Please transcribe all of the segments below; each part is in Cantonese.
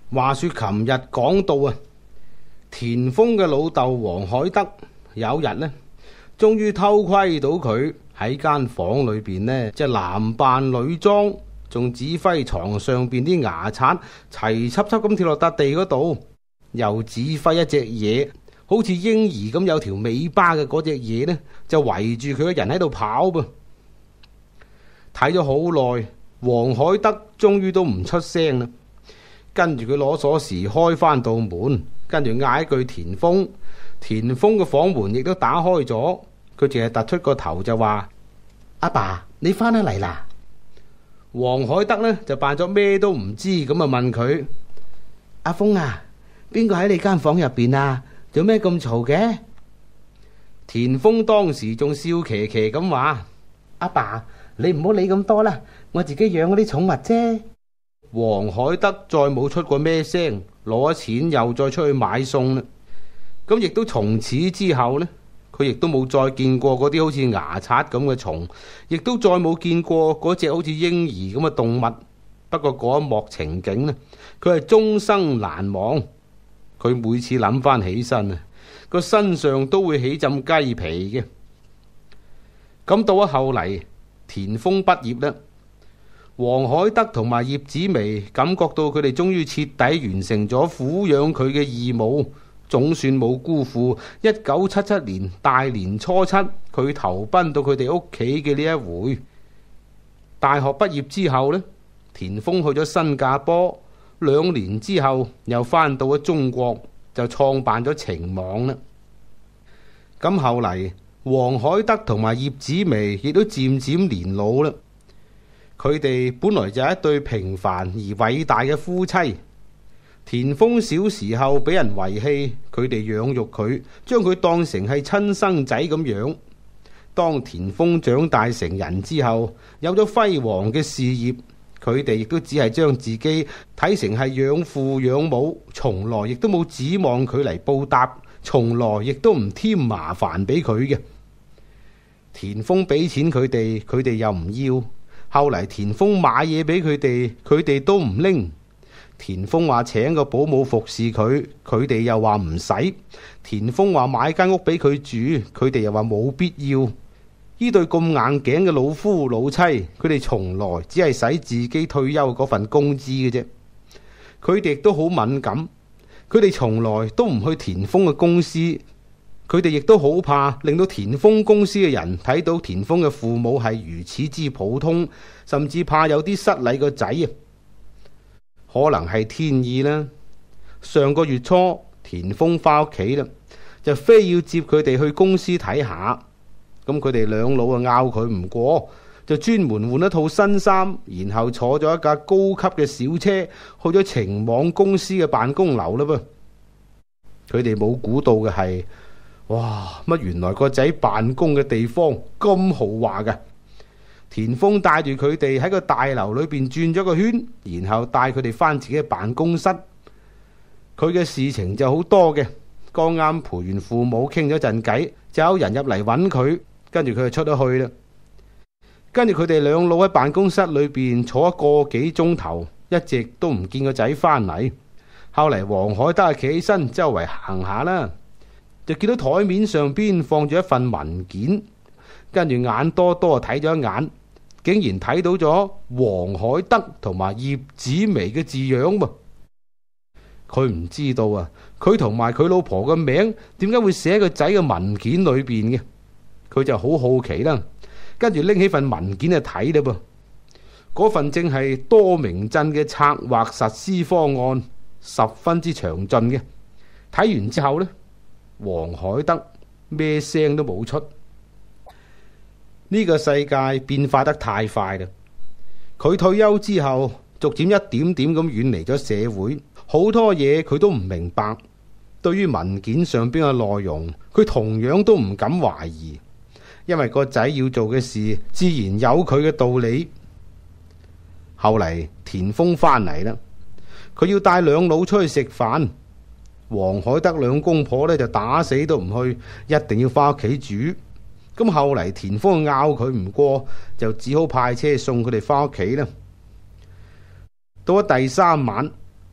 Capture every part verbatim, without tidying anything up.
話說琴日講到啊，田豐嘅老豆黃海德有日呢，終於偷窺到佢喺間房裏邊呢，即係男扮女裝，仲指揮床上邊啲牙刷齊輯輯咁跳落笪地嗰度，又指揮一隻嘢，好似嬰兒咁有條尾巴嘅嗰隻嘢呢，就圍住佢嘅人喺度跑噃。睇咗好耐，黃海德終於都唔出聲啦。跟住佢攞鎖匙開翻道門，跟住嗌一句田豐，田豐嘅房門亦都打開咗，佢淨係突出個頭就話：阿爸，你翻得嚟啦。黃海德呢就扮咗咩都唔知咁啊，問佢：阿豐啊，邊個喺你間房入邊啊？做咩咁嘈嘅？田豐當時仲笑騎騎咁話：阿爸，你唔好理咁多啦，我自己養嗰啲寵物啫。黃海德再冇出過咩聲，攞咗錢又再出去買餸啦。咁亦都從此之後呢，佢亦都冇再見過嗰啲好似牙刷咁嘅蟲，亦都再冇見過嗰隻好似嬰兒咁嘅動物。不過嗰一幕情景呢，佢係終生難忘。佢每次諗翻起身啊，個身上都會起浸雞皮嘅。咁到咗後嚟，田豐畢業啦。黃海德同埋葉子楣感覺到佢哋終於徹底完成咗撫養佢嘅義務，總算冇辜負一九七七年大年初七佢投奔到佢哋屋企嘅呢一回。大學畢業之後呢，田豐去咗新加坡，兩年之後又翻到咗中國，就創辦咗晴網啦。咁後嚟黃海德同埋葉子楣亦都漸漸年老啦。佢哋本來就係一對平凡而偉大嘅夫妻。田豐小時候俾人遺棄，佢哋養育佢，將佢當成係親生仔咁養。當田豐長大成人之後，有咗輝煌嘅事業，佢哋亦都只係將自己睇成係養父養母，從來亦都冇指望佢嚟報答，從來亦都唔添麻煩俾佢嘅。田豐俾錢佢哋，佢哋又唔要。後嚟田豐買嘢俾佢哋，佢哋都唔拎。田豐話請個保姆服侍佢，佢哋又話唔使。田豐話買間屋俾佢住，佢哋又話冇必要。呢對咁硬頸嘅老夫老妻，佢哋從來只係使自己退休嗰份工資嘅啫。佢哋亦都好敏感，佢哋從來都唔去田豐嘅公司。佢哋亦都好怕令到田豐公司嘅人睇到田豐嘅父母係如此之普通，甚至怕有啲失禮個仔啊。可能係天意啦。上個月初田豐翻屋企啦，就非要接佢哋去公司睇下。咁佢哋兩老啊拗佢唔過，就專門換一套新衫，然後坐咗一架高級嘅小車去咗晴網公司嘅辦公樓啦噃。佢哋冇估到嘅係，哇！乜原來個仔辦公嘅地方咁豪華㗎？田豐帶住佢哋喺個大樓裏邊轉咗個圈，然後帶佢哋翻自己嘅辦公室。佢嘅事情就好多嘅，剛啱陪完父母傾咗陣偈，就有人入嚟揾佢，跟住佢就出咗去啦。跟住佢哋兩老喺辦公室裏邊坐咗個幾鐘頭，一直都唔見個仔翻嚟。後嚟黃海德企起身周圍行下啦，就見到台面上邊放住一份文件，跟住眼多多睇咗一眼，竟然睇到咗黃海德同埋葉子楣嘅字樣噃。佢唔知道啊，佢同埋佢老婆嘅名點解會寫喺個仔嘅文件裏邊嘅？佢就好好奇啦，跟住拎起份文件就睇啦噃。嗰份正係多明鎮嘅策劃實施方案，十分之詳盡嘅。睇完之後呢，黃海德咩聲都冇出。呢個世界變化得太快啦！佢退休之後，逐漸一點點咁遠離咗社會，好多嘢佢都唔明白。對於文件上邊嘅內容，佢同樣都唔敢懷疑，因為個仔要做嘅事，自然有佢嘅道理。後嚟田豐翻嚟啦，佢要帶兩老出去食飯。黃海德兩公婆呢就打死都唔去，一定要翻屋企煮。咁後嚟田豐拗佢唔過，就只好派車送佢哋翻屋企啦。到咗第三晚，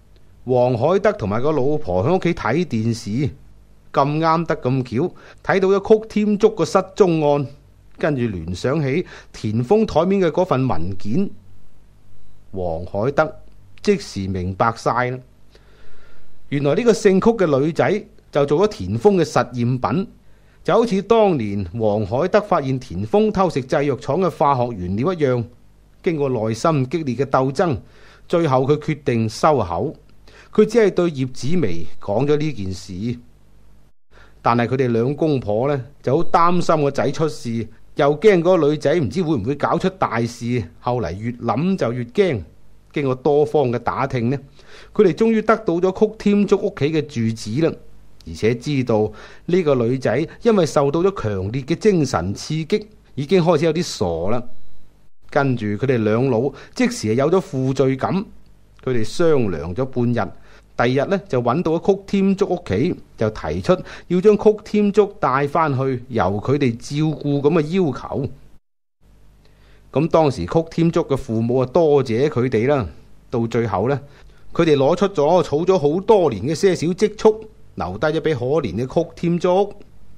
黃海德同埋個老婆喺屋企睇電視，咁啱得咁巧睇到咗曲添竹個失蹤案，跟住聯想起田豐台面嘅嗰份文件，黃海德即時明白晒啦。原來呢個姓曲嘅女仔就做咗田豐嘅實驗品，就好似當年黃海德發現田豐偷食製藥廠嘅化學原料一樣。經過內心激烈嘅鬥爭，最後佢決定收口。佢只係對葉子楣講咗呢件事，但係佢哋兩公婆呢就好擔心個仔出事，又驚嗰個女仔唔知會唔會搞出大事。後嚟越諗就越驚。經過多方嘅打聽呢，佢哋終於得到咗曲添竹屋企嘅住址啦，而且知道呢個女仔因為受到咗強烈嘅精神刺激，已經開始有啲傻啦。跟住佢哋兩老即時係有咗負罪感，佢哋商量咗半日，第二日呢就揾到咗曲添竹屋企，就提出要將曲添竹帶翻去由佢哋照顧咁嘅要求。咁當時曲添竹嘅父母啊多謝佢哋啦，到最後呢，佢哋攞出咗儲咗好多年嘅些少積蓄，留低咗俾可憐嘅曲添竹。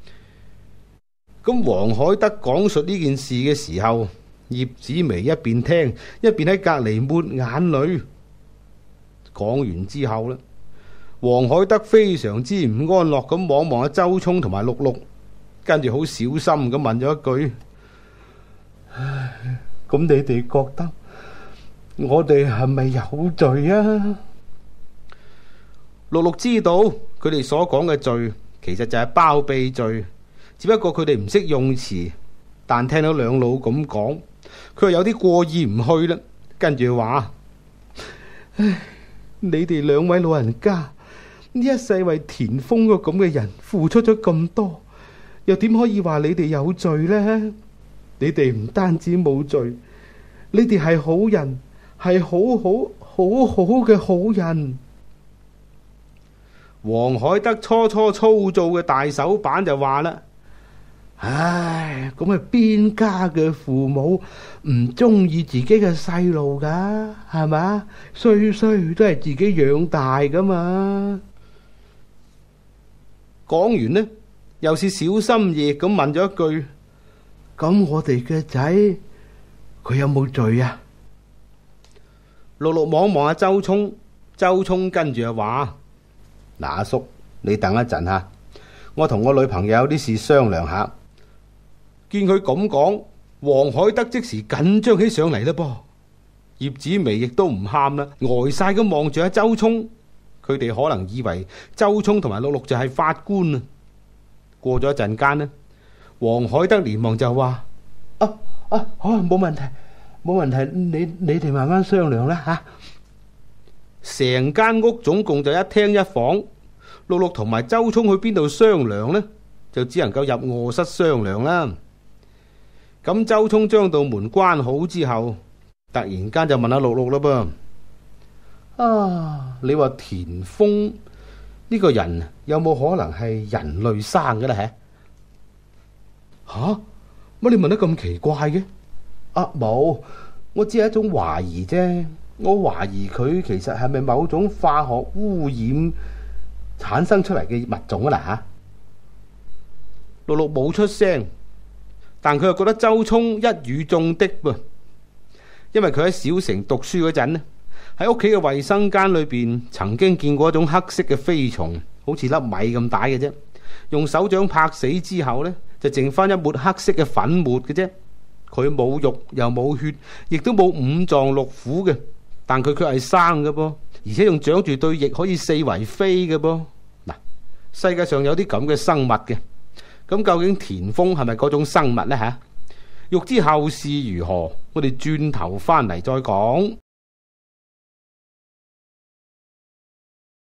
咁黃海德講述呢件事嘅時候，葉子楣一邊聽一邊喺隔籬抹眼淚。講完之後呢，黃海德非常之唔安樂咁望望阿周聰同埋六六，跟住好小心咁問咗一句：唉，咁你哋覺得我哋係咪有罪啊？六六知道佢哋所講嘅罪其實就係包庇罪，只不過佢哋唔識用詞，但聽到兩老咁講，佢又有啲過意唔去啦。跟住話：唉，你哋兩位老人家呢一世為田豐個咁嘅人付出咗咁多，又點可以話你哋有罪呢？你哋唔單止冇罪，你哋係好人，係好好好好嘅好人。黃海德初初粗糙嘅大手板就話啦：唉，咁係邊家嘅父母唔中意自己嘅細路噶，係嘛？衰衰都係自己養大噶嘛。講完呢，又是小心翼翼咁問咗一句：咁我哋嘅仔佢有冇罪啊？六六望望阿周聰，周聰跟住就話：嗱，阿叔，你等一陣吓，我同我女朋友有啲事商量下。見佢咁講，黃海德即時緊張起上嚟啦噃。葉子楣亦都唔喊啦，呆晒咁望住阿周聰。佢哋可能以為周聰同埋六六就係法官啊。過咗一陣間呢，黃海德連忙就話：啊啊，好啊，冇問題，冇問題，你你哋慢慢商量啦吓。成間屋總共就一廳一房，六六同埋周聰去邊度商量呢？就只能夠入臥室商量啦。咁周聰將道門關好之後，突然間就問阿六六啦噃：啊，你話田豐呢個人有冇可能係人類生嘅咧？吓，乜你問得咁奇怪嘅？啊，冇，我只係一種懷疑啫。我懷疑佢其實係咪某種化學污染產生出嚟嘅物種啊？嗱吓，六六冇出聲，但佢又覺得周聰一語中的噃，因為佢喺小城讀書嗰陣呢，喺屋企嘅衛生間裏邊曾經見過一種黑色嘅飛蟲，好似粒米咁大嘅啫，用手掌拍死之後呢，就剩翻一抹黑色嘅粉末嘅啫。佢冇肉又冇血，亦都冇五臟六腑嘅。但佢卻係生嘅噃，而且仲長住對翼可以四圍飛嘅噃。嗱，世界上有啲咁嘅生物嘅，咁究竟田豐係咪嗰種生物呢？吓，欲知後事如何，我哋轉頭翻嚟再講。